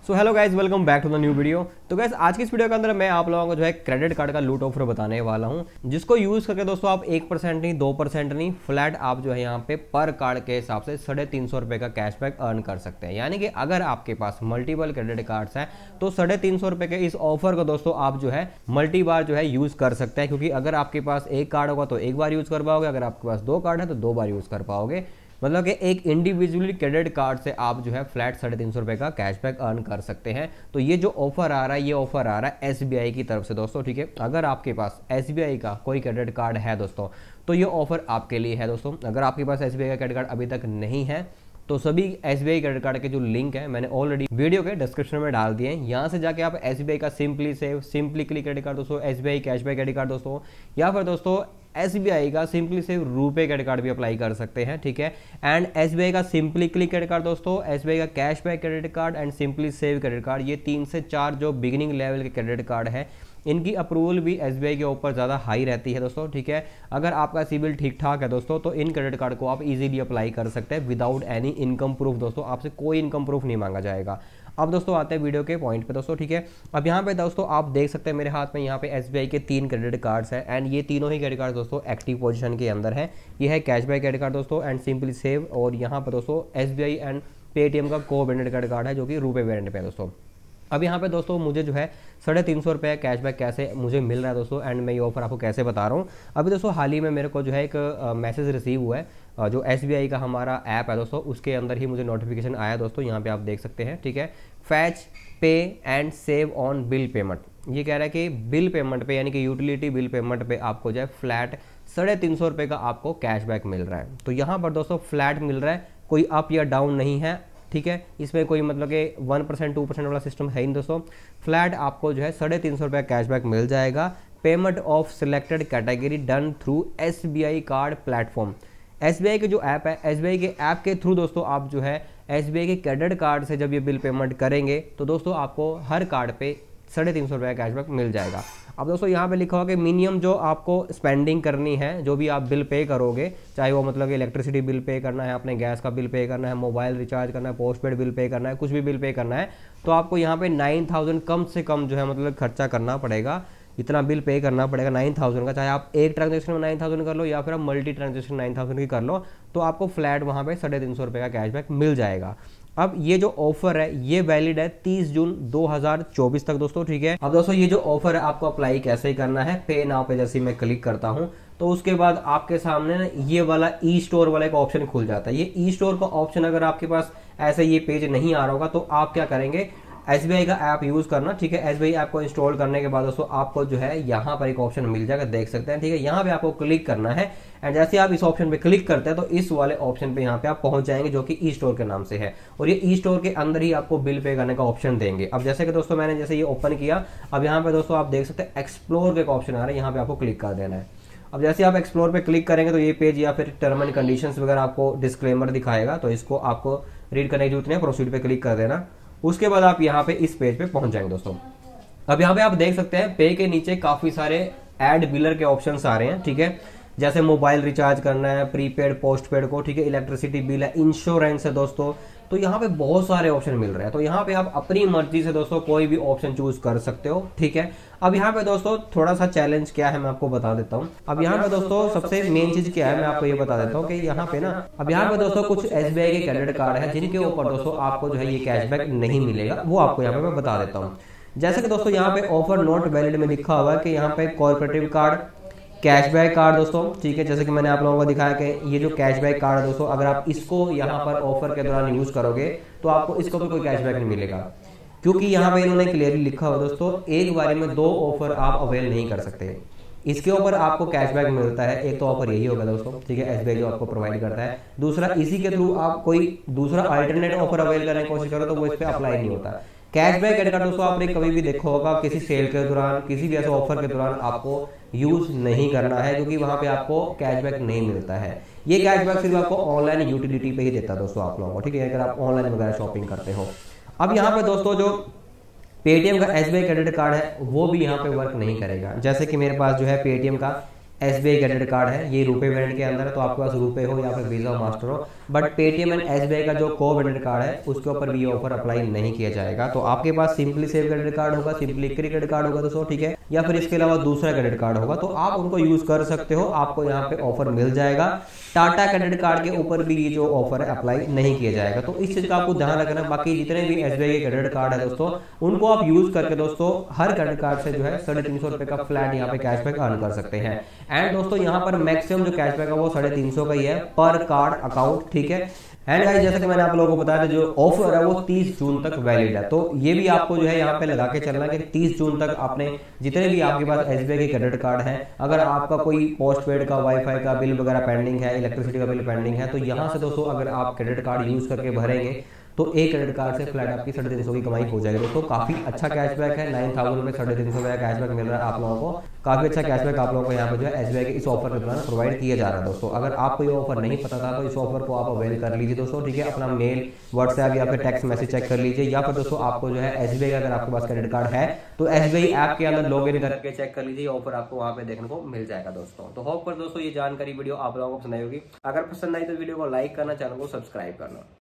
So hello guys, welcome back to the new video. तो guys आज की इस वीडियो के अंदर मैं आप लोगों को जो है क्रेडिट कार्ड का लूट ऑफर बताने वाला हूं, जिसको यूज करके दोस्तों आप 1% नहीं 2% नहीं फ्लैट आप जो है यहाँ पे पर कार्ड के हिसाब से 350 रुपये का कैशबैक अर्न कर सकते हैं। यानी कि अगर आपके पास मल्टीपल क्रेडिट कार्ड्स हैं तो 350 रुपये के इस ऑफर को दोस्तों आप जो है मल्टी बार जो है यूज कर सकते हैं, क्योंकि अगर आपके पास एक कार्ड होगा तो एक बार यूज कर पाओगे, अगर आपके पास दो कार्ड है तो 2 बार यूज कर पाओगे। मतलब कि एक इंडिविजुअली क्रेडिट कार्ड से आप जो है फ्लैट 350 रुपये का कैशबैक अर्न कर सकते हैं। तो ये जो ऑफर आ रहा है, ये ऑफर आ रहा है SBI की तरफ से दोस्तों, ठीक है। अगर आपके पास SBI का कोई क्रेडिट कार्ड है दोस्तों तो ये ऑफर आपके लिए है दोस्तों। अगर आपके पास SBI का क्रेडिट कार्ड अभी तक नहीं है तो सभी SBI क्रेडिट कार्ड के जो लिंक है मैंने ऑलरेडी वीडियो के डिस्क्रिप्शन में डाल दिए हैं। यहाँ से जाके आप SBI का simply save, simply click credit card दोस्तों, SBI कैशबैक क्रेडिट कार्ड दोस्तों, या फिर दोस्तों SBI का सिंपली सेव रुपए क्रेडिट कार्ड भी अप्लाई कर सकते हैं, ठीक है। एंड SBI का सिंपली क्लिक क्रेडिट कार्ड दोस्तों, SBI का cashback credit card and simply save credit card, ये 3 से 4 जो बिगिनिंग लेवल के क्रेडिट कार्ड है, इनकी अप्रूवल भी SBI के ऊपर ज़्यादा हाई रहती है दोस्तों, ठीक है। अगर आपका सिबिल ठीक ठाक है दोस्तों तो इन क्रेडिट कार्ड को आप इजीली अप्लाई कर सकते हैं विदाउट एनी इनकम प्रूफ दोस्तों, आपसे कोई इनकम प्रूफ नहीं मांगा जाएगा। अब दोस्तों आते हैं वीडियो के पॉइंट पे दोस्तों, ठीक है। अब यहाँ पे दोस्तों आप देख सकते हैं मेरे हाथ में यहाँ पे SBI के 3 क्रेडिट कार्ड्स हैं एंड ये तीनों ही क्रेडिट कार्ड दोस्तों एक्टिव पोजीशन के अंदर है। ये है कैशबैक क्रेडिट कार्ड दोस्तों एंड सिंपली सेव, और यहाँ पर दोस्तों SBI एंड पेटीएम का को ब्रांडेड क्रेडिट कार्ड है जो कि रुपए वेरिएंट पे है दोस्तों। अब यहाँ पे दोस्तों मुझे जो है 350 रुपये कैशबैक कैसे मुझे मिल रहा है दोस्तों, एंड मैं ये ऑफर आपको कैसे बता रहा हूँ। अभी दोस्तों हाल ही में मेरे को जो है एक मैसेज रिसीव हुआ है, जो SBI का हमारा ऐप है दोस्तों, उसके अंदर ही मुझे नोटिफिकेशन आया दोस्तों। यहाँ पे आप देख सकते हैं, ठीक है। Fetch pay and save on bill payment, ये कह रहा है कि बिल पेमेंट पे यानी कि यूटिलिटी बिल पेमेंट पे आपको जो है फ्लैट 350 रुपये का आपको कैशबैक मिल रहा है। तो यहाँ पर दोस्तों फ्लैट मिल रहा है, कोई अप या डाउन नहीं है, ठीक है। इसमें कोई मतलब कि 1% 2% वाला सिस्टम है नहीं दोस्तों। फ्लैट आपको जो है 350 रुपये कैशबैक मिल जाएगा। Payment of selected category done through SBI card platform. SBI के जो ऐप है, SBI के ऐप के थ्रू दोस्तों आप जो है SBI के क्रेडिट कार्ड से जब ये बिल पेमेंट करेंगे तो दोस्तों आपको हर कार्ड पे 350 रुपये कैशबैक मिल जाएगा। अब दोस्तों यहाँ पे लिखा हुआ कि मिनिमम जो आपको स्पेंडिंग करनी है, जो भी आप बिल पे करोगे, चाहे वो मतलब कि इलेक्ट्रिसिटी बिल पे करना है, अपने गैस का बिल पे करना है, मोबाइल रिचार्ज करना है, पोस्टपेड बिल पे करना है, कुछ भी बिल पे करना है, तो आपको यहाँ पे 9000 कम से कम जो है मतलब खर्चा करना पड़ेगा, इतना बिल पे करना पड़ेगा 9000 का। चाहे आप एक ट्रांजेक्शन में 9000 कर लो या फिर आप मल्टी ट्रांजेक्शन 9000 की कर लो, तो आपको फ्लैट वहाँ पे 350 रुपये का कैशबैक मिल जाएगा। अब ये जो ऑफर है ये वैलिड है 30 जून 2024 तक दोस्तों, ठीक है। अब दोस्तों ये जो ऑफर है आपको अप्लाई कैसे करना है, पे नाउ पे जैसे मैं क्लिक करता हूं तो उसके बाद आपके सामने ना ये वाला ई स्टोर वाला एक ऑप्शन खुल जाता है। ये ई स्टोर का ऑप्शन अगर आपके पास ऐसे ये पेज नहीं आ रहा होगा तो आप क्या करेंगे, SBI का ऐप यूज करना, ठीक है। SBI ऐप को इंस्टॉल करने के बाद दोस्तों आपको जो है यहाँ पर एक ऑप्शन मिल जाएगा, देख सकते हैं, ठीक है। यहाँ पे आपको क्लिक करना है एंड जैसे आप इस ऑप्शन पे क्लिक करते हैं तो इस वाले ऑप्शन पे यहाँ पे आप पहुंच जाएंगे जो कि ई स्टोर के नाम से है, और ये ई स्टोर के अंदर ही आपको बिल पे करने का ऑप्शन देंगे। अब जैसे कि दोस्तों मैंने जैसे ये ओपन किया, अब यहाँ पे दोस्तों आप देख सकते हैं एक्सप्लोर का एक ऑप्शन आ रहा है, यहाँ पे आपको क्लिक कर देना है। अब जैसे आप एक्सप्लोर पे क्लिक करेंगे तो ये पेज या फिर टर्म एंड कंडीशंस वगैरह आपको डिस्क्लेमर दिखाएगा, तो इसको आपको रीड करने की जरूरत नहीं है, प्रोसीड पे क्लिक कर देना। उसके बाद आप यहाँ पे इस पेज पे पहुंच जाएंगे दोस्तों। अब यहाँ पे आप देख सकते हैं पे के नीचे काफी सारे एड बिलर के ऑप्शंस आ रहे हैं, ठीक है। जैसे मोबाइल रिचार्ज करना है, प्रीपेड पोस्टपेड को, ठीक है, इलेक्ट्रिसिटी बिल है, इंश्योरेंस है दोस्तों, तो यहाँ पे बहुत सारे ऑप्शन मिल रहे हैं। तो यहाँ पे आप अपनी मर्जी से दोस्तों कोई भी ऑप्शन चूज कर सकते हो, ठीक है। अब यहाँ पे दोस्तों थोड़ा सा चैलेंज क्या है मैं आपको बता देता हूँ। अब यहाँ पे दोस्तों सबसे मेन चीज क्या है मैं आपको ये बता देता हूँ कि यहाँ पे ना, अब यहाँ पे दोस्तों कुछ SBI के क्रेडिट कार्ड है जिनके ऊपर दोस्तों आपको जो है ये कैशबैक नहीं मिलेगा, वो आपको यहाँ पे मैं बता देता हूँ। जैसे कि दोस्तों यहाँ पे ऑफर नॉट वैलिड में लिखा हुआ है कि यहाँ पे कॉर्पोरेटिव कार्ड, कैशबैक कार्ड दोस्तों, ठीक है। जैसे कि मैंने आप लोगों को दिखाया कि ये जो कैशबैक कार्ड है दोस्तों, अगर आप इसको यहाँ पर ऑफर के दौरान यूज करोगे तो आपको इसको भी कोई कैशबैक नहीं मिलेगा, क्योंकि यहाँ पे इन्होंने क्लियरली लिखा हुआ दोस्तों एक बार में 2 ऑफर आप अवेल नहीं कर सकते। इसके ऊपर आपको कैशबैक मिलता है, एक तो ऑफर यही होगा दोस्तों, ठीक है, SBI जो आपको प्रोवाइड करता है। दूसरा इसी के थ्रू आप कोई दूसरा अल्टरनेट ऑफर अवेल करने की कोशिश करो तो वो इस पर अप्लाई नहीं होता। कैशबैक क्रेडिट कार्ड दोस्तों आपने कभी भी देखा होगा किसी सेल के दौरान, किसी भी ऐसे ऑफर के दौरान आपको यूज नहीं करना है, क्योंकि वहां पे आपको कैशबैक नहीं मिलता है। ये कैशबैक सिर्फ आपको ऑनलाइन यूटिलिटी पे ही देता है दोस्तों आप लोगों को, ठीक है, अगर आप ऑनलाइन वगैरह शॉपिंग करते हो। अब यहाँ पे दोस्तों जो पेटीएम का SBI क्रेडिट कार्ड है वो भी यहाँ पे वर्क नहीं करेगा। जैसे कि मेरे पास जो है पेटीएम का SBI क्रेडिट कार्ड है, ये रुपए वेरिएंट के अंदर है, तो आपके पास रुपए हो या फिर वीजा हो, मास्टर हो, बट पेटीएम एंड SBI का जो को वेरिएंट कार्ड है उसके ऊपर भी ये ऑफर अप्लाई नहीं किया जाएगा। तो आपके पास सिंपली सेव क्रेडिट कार्ड होगा, सिंपली क्रेडिट कार्ड होगा दोस्तों, ठीक है, या फिर इसके अलावा दूसरा क्रेडिट कार्ड होगा, तो आप उनको यूज कर सकते हो, आपको यहाँ पे ऑफर मिल जाएगा। टाटा क्रेडिट कार्ड के ऊपर भी ये जो ऑफर है अप्लाई नहीं किया जाएगा, तो इस चीज का आपको ध्यान रखना। बाकी जितने भी SBI के क्रेडिट कार्ड है दोस्तों, उनको आप यूज करके दोस्तों हर क्रेडिट कार्ड से जो है 350 रुपए का फ्लैट यहाँ पे कैशबैक अर्न कर सकते हैं। एंड दोस्तों यहाँ पर मैक्सिमम जो कैशबैक है वो 350 का ही है पर कार्ड अकाउंट, ठीक है। एंड गाइस जैसे कि मैंने आप लोगों को बताया जो ऑफर है वो 30 जून तक वैलिड है, तो ये भी आपको जो है यहाँ पे लगा के चलना कि 30 जून तक आपने जितने भी आपके पास SBI के क्रेडिट कार्ड हैं, अगर आपका कोई पोस्ट पेड का वाईफाई का बिल वगैरह पेंडिंग है, इलेक्ट्रिसिटी का बिल पेंडिंग है, तो यहाँ से दोस्तों अगर आप क्रेडिट कार्ड यूज करके भरेंगे तो एक क्रेडिट कार्ड से फ्लैट आपकी 350 की कमाई हो जाएगी दोस्तों। काफी अच्छा कैशबैक है, 9000 रुपए 350 का कैशबैक मिल रहा है आप लोगों को। काफी अच्छा कैशबैक आप लोगों को यहाँ पे जो है SBI के इस ऑफर के दौरान प्रोवाइड किया जा रहा है दोस्तों। अगर आपको ये ऑफर नहीं पता था तो इस ऑफर को आप अवेल कर लीजिए दोस्तों, ठीक है। अपना मेल, व्हाट्सएप या फिर टेक्स्ट मैसेज चेक कर लीजिए, या फिर दोस्तों आपको जो है SBI का अगर आपके पास क्रेडिट कार्ड है तो SBI ऐप के अंदर लॉग इन करके चेक कर लीजिए, ऑफर आपको वहाँ पे देखने को मिल जाएगा दोस्तों। तो होप कर दोस्तों ये जानकारी वीडियो आप लोगों को पसंद आई होगी। अगर पसंद आई तो वीडियो को लाइक करना, चैनल को सब्सक्राइब करना।